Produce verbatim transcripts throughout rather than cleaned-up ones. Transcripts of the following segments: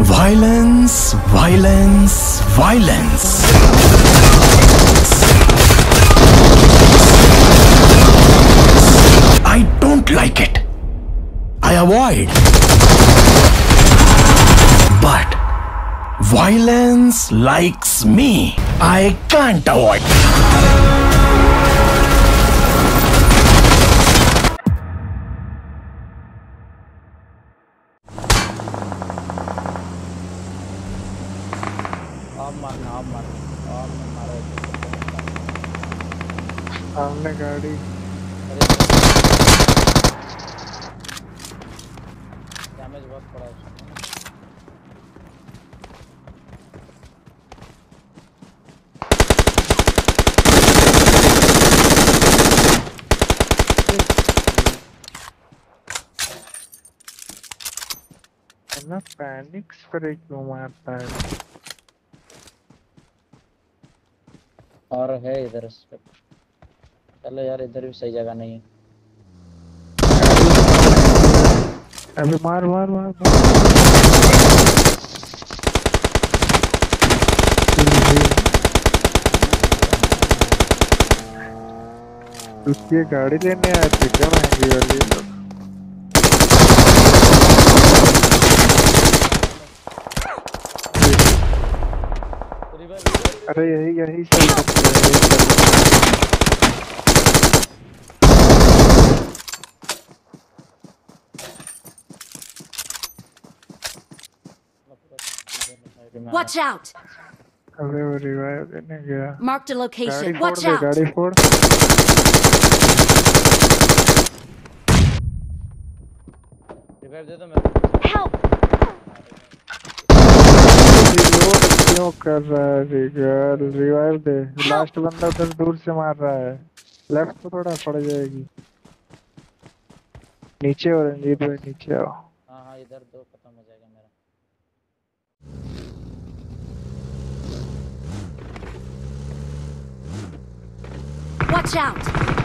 Violence, violence, violence. I don't like it. I avoid. But violence likes me. I can't avoid. सामने गाड़ी damage बहुत पड़ा उसमें। ना पैनिक स्प्रे क्यों मारता है? और है इधर उसके। चलो यार इधर भी सही जगह नहीं है। अबे मार मार मार, मार। उसकी गाड़ी लेने आए थे क्या महंगी वाली लोग? अरे यही यही सब करते हैं, यही सब। Watch out! अबे वो रिवाइव देने गया। Marked a location. गाड़ी Watch फोड़ दे, out! गाड़ी फोड़। रिवाइव दे दो मेरे को। Help! रिलोड क्यों कर रहा है रिगर? रिवाइव दे। लास्ट बंदा उधर दूर से मार रहा है। लेफ्ट को थोड़ा पड़ जाएगी। नीचे हो रंजीत भाई, नीचे आओ। हाँ हाँ इधर दो खत्म हो जाएगा मेरा। Watch out!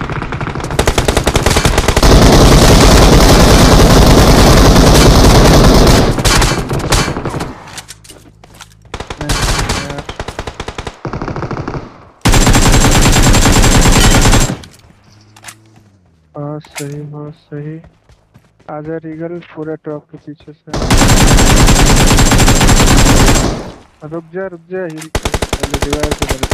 बहुत सही, बहुत सही। आजा रीगल पूरे ट्रक के पीछे से। रुक जा रुक जा, हिल पहले दीवार पे दर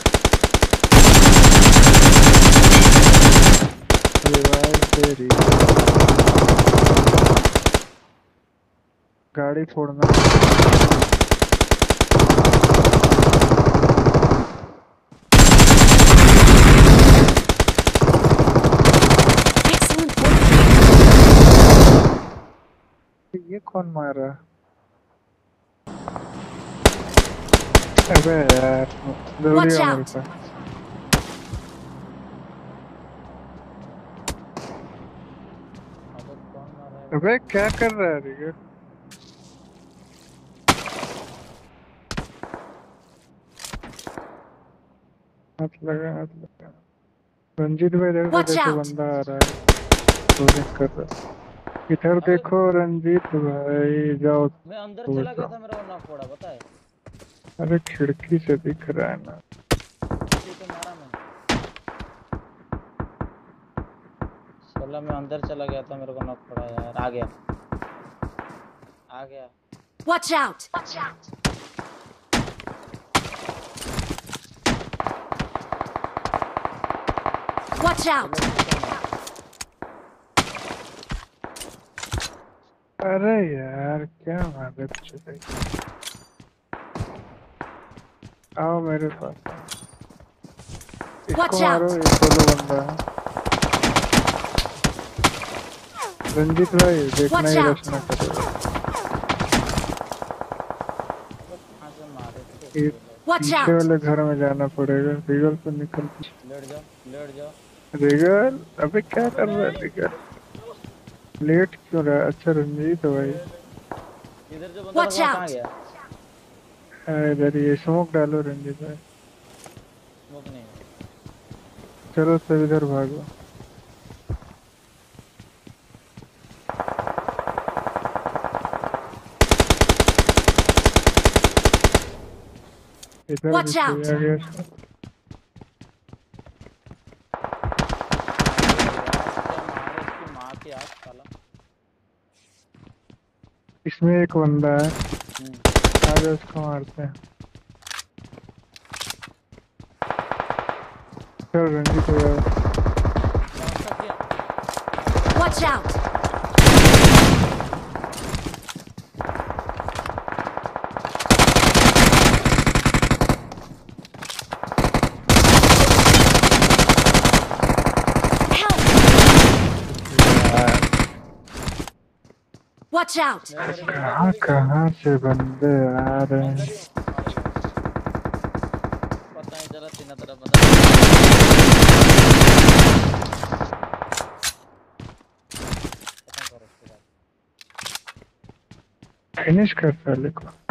दीवार पे रीगल। गाड़ी फोड़ना। ये कौन मारा? अबे यार जल्दी आ मेरे पास। अबे क्या कर रहा है रिगर? हाथ लगा, हाथ लगा। रंजीत भाई देखो, देखो बंदा आ रहा है, शूटिंग कर रहा है। इधर देखो रंजीत भाई, जाओ। मैं अंदर चला गया था, मेरा नॉक फोड़ा पता है। अरे खिड़की से दिख रहा है ना। ठीक है मारा मैंने। चलो मैं अंदर चला गया था, मेरे को नॉक फोड़ा यार। आ गया आ गया। Watch out! Watch out! Watch out! अरे यार क्या मारे चुके। आओ मेरे पास, इसको मारो। एक सोलो बंदा है। रंजीत भाई देखना ही रश ना करो। पीछे वाले घर में जाना पड़ेगा। रिगल पे निकल। लेट जाओ लेट जाओ रिगल अबे क्या कर रहा है रिगल? लेट क्यों रहा है? अच्छा रंजीत भाई इधर जो बंदा कहाँ गया? इधर ये स्मोक डालो रंजीत भाई। स्मोक नहीं। चलो सब इधर भागो। इधर Watch भी out! कोई आ गया इसका। इसकी माँ की आँख साला। इसमें एक बंदा है, हम्म। आगे उसको मारते हैं। चल रंजीत हो जाए। रास्ता किया। Watch out! Help! Watch out! कहाँ कहाँ से बंदे आ रहे हैं। पता नहीं चला तीनों तरफ बंदा। फिनिश कर साले को।